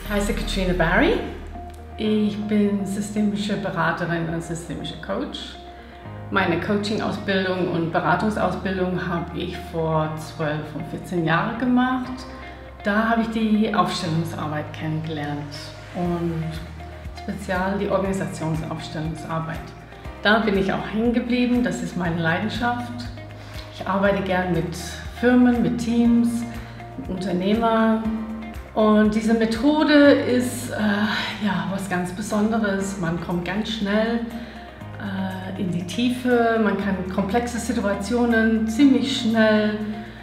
Ich heiße Katrina Barry. Ich bin systemische Beraterin und systemischer Coach. Meine Coaching-Ausbildung und Beratungsausbildung habe ich vor 12 und 14 Jahren gemacht. Da habe ich die Aufstellungsarbeit kennengelernt und speziell die Organisationsaufstellungsarbeit. Da bin ich auch hängen geblieben, das ist meine Leidenschaft. Ich arbeite gern mit Firmen, mit Teams, mit Unternehmern. Und diese Methode ist was ganz Besonderes. Man kommt ganz schnell in die Tiefe, man kann komplexe Situationen ziemlich schnell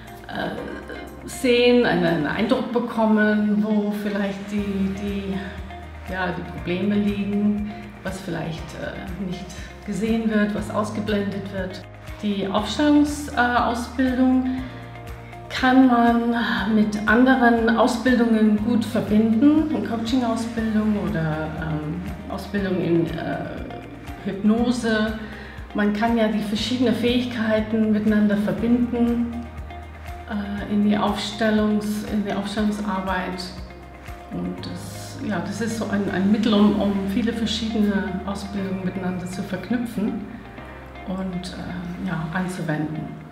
sehen, einen Eindruck bekommen, wo vielleicht die Probleme liegen, was vielleicht nicht gesehen wird, was ausgeblendet wird. Die Aufstellungsausbildung kann man mit anderen Ausbildungen gut verbinden, eine Coaching-Ausbildung oder Ausbildung in Hypnose. Man kann ja die verschiedenen Fähigkeiten miteinander verbinden in die Aufstellungsarbeit. Und das ist so ein Mittel, um viele verschiedene Ausbildungen miteinander zu verknüpfen und anzuwenden.